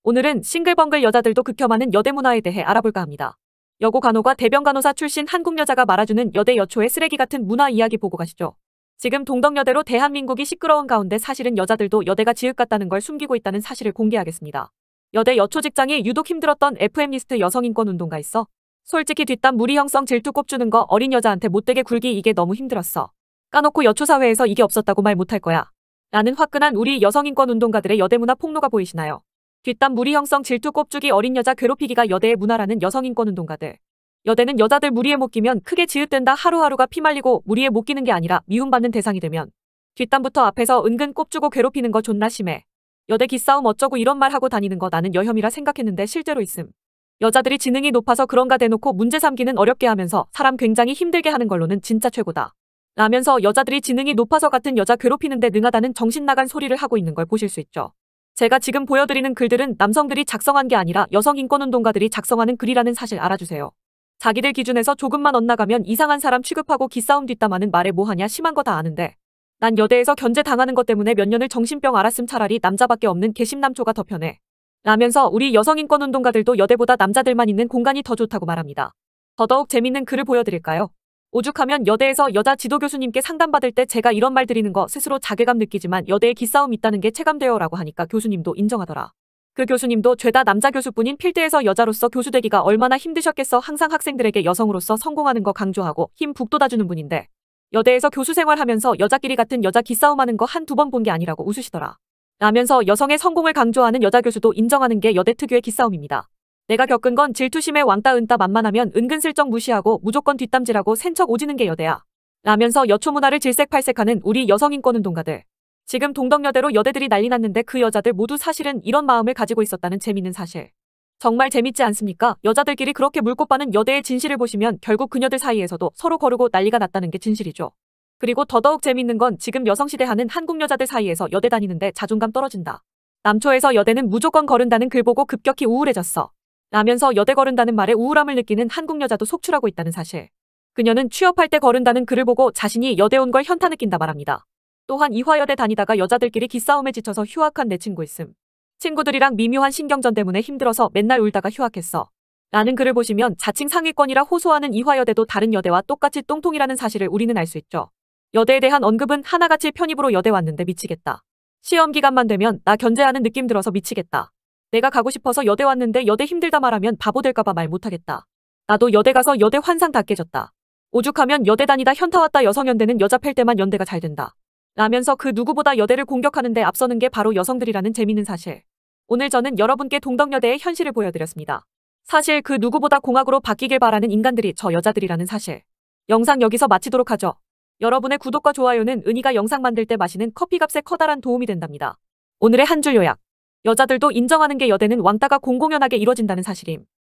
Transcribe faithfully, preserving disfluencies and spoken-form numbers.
오늘은 싱글벙글 여자들도 극혐하는 여대 문화에 대해 알아볼까 합니다. 여고 간호과 대병 간호사 출신 한국 여자가 말아주는 여대 여초의 쓰레기 같은 문화 이야기 보고 가시죠. 지금 동덕여대로 대한민국이 시끄러운 가운데 사실은 여자들도 여대가 지읒 같다는 걸 숨기고 있다는 사실을 공개하겠습니다. 여대 여초 직장이 유독 힘들었던 에프엠리스트 여성인권 운동가 있어? 솔직히 뒷담 무리 형성 질투 꼽주는 거 어린 여자한테 못되게 굴기 이게 너무 힘들었어. 까놓고 여초 사회에서 이게 없었다고 말 못할 거야. 라는 화끈한 우리 여성인권 운동가들의 여대 문화 폭로가 보이시나요? 뒷담 무리 형성 질투 꼽주기 어린 여자 괴롭히기가 여대의 문화라는 여성인권 운동가들. 여대는 여자들 무리에 못 끼면 크게 지읒된다. 하루하루가 피말리고 무리에 못 끼는 게 아니라 미움받는 대상이 되면 뒷담부터 앞에서 은근 꼽주고 괴롭히는 거 존나 심해. 여대 기싸움 어쩌고 이런 말 하고 다니는 거 나는 여혐이라 생각했는데 실제로 있음. 여자들이 지능이 높아서 그런가 대놓고 문제 삼기는 어렵게 하면서 사람 굉장히 힘들게 하는 걸로는 진짜 최고다. 라면서 여자들이 지능이 높아서 같은 여자 괴롭히는데 능하다는 정신 나간 소리를 하고 있는 걸 보실 수 있죠. 제가 지금 보여드리는 글들은 남성들이 작성한 게 아니라 여성인권운동가들이 작성하는 글이라는 사실 알아주세요. 자기들 기준에서 조금만 엇나가면 이상한 사람 취급하고 기싸움 뒷담하는 말에 뭐하냐 심한 거 다 아는데 난 여대에서 견제당하는 것 때문에 몇 년을 정신병 앓았음 차라리 남자밖에 없는 개심남초가 더 편해. 라면서 우리 여성인권운동가들도 여대보다 남자들만 있는 공간이 더 좋다고 말합니다. 더더욱 재밌는 글을 보여드릴까요? 오죽하면 여대에서 여자 지도 교수님께 상담받을 때 제가 이런 말 드리는 거 스스로 자괴감 느끼지만 여대에 기싸움 있다는 게 체감돼요 라고 하니까 교수님도 인정하더라. 그 교수님도 죄다 남자 교수뿐인 필드에서 여자로서 교수 되기가 얼마나 힘드셨겠어. 항상 학생들에게 여성으로서 성공하는 거 강조하고 힘 북돋아주는 분인데 여대에서 교수 생활하면서 여자끼리 같은 여자 기싸움하는 거 한두 번 본 게 아니라고 웃으시더라. 라면서 여성의 성공을 강조하는 여자 교수도 인정하는 게 여대 특유의 기싸움입니다. 내가 겪은 건 질투심에 왕따 은따 만만하면 은근슬쩍 무시하고 무조건 뒷담질하고 센척 오지는 게 여대야. 라면서 여초 문화를 질색팔색하는 우리 여성인권운동가들. 지금 동덕여대로 여대들이 난리 났는데 그 여자들 모두 사실은 이런 마음을 가지고 있었다는 재밌는 사실. 정말 재밌지 않습니까? 여자들끼리 그렇게 물고 빠는 여대의 진실을 보시면 결국 그녀들 사이에서도 서로 거르고 난리가 났다는 게 진실이죠. 그리고 더더욱 재밌는 건 지금 여성시대 하는 한국 여자들 사이에서 여대 다니는데 자존감 떨어진다. 남초에서 여대는 무조건 거른다는 글 보고 급격히 우울해졌어. 라면서 여대 거른다는 말에 우울함을 느끼는 한국 여자도 속출하고 있다는 사실. 그녀는 취업할 때 거른다는 글을 보고 자신이 여대 온 걸 현타 느낀다 말합니다. 또한 이화여대 다니다가 여자들끼리 기싸움에 지쳐서 휴학한 내 친구 있음. 친구들이랑 미묘한 신경전 때문에 힘들어서 맨날 울다가 휴학했어. 라는 글을 보시면 자칭 상위권이라 호소하는 이화여대도 다른 여대와 똑같이 똥통이라는 사실을 우리는 알 수 있죠. 여대에 대한 언급은 하나같이 편입으로 여대 왔는데 미치겠다. 시험 기간만 되면 나 견제하는 느낌 들어서 미치겠다. 내가 가고 싶어서 여대 왔는데 여대 힘들다 말하면 바보 될까봐 말 못하겠다. 나도 여대 가서 여대 환상 다 깨졌다. 오죽하면 여대 다니다 현타 왔다. 여성연대는 여자 팰 때만 연대가 잘 된다. 라면서 그 누구보다 여대를 공격하는데 앞서는 게 바로 여성들이라는 재밌는 사실. 오늘 저는 여러분께 동덕여대의 현실을 보여드렸습니다. 사실 그 누구보다 공학으로 바뀌길 바라는 인간들이 저 여자들이라는 사실. 영상 여기서 마치도록 하죠. 여러분의 구독과 좋아요는 은희가 영상 만들 때 마시는 커피값에 커다란 도움이 된답니다. 오늘의 한 줄 요약. 여자들도 인정하는 게 여대는 왕따가 공공연하게 이뤄진다는 사실임.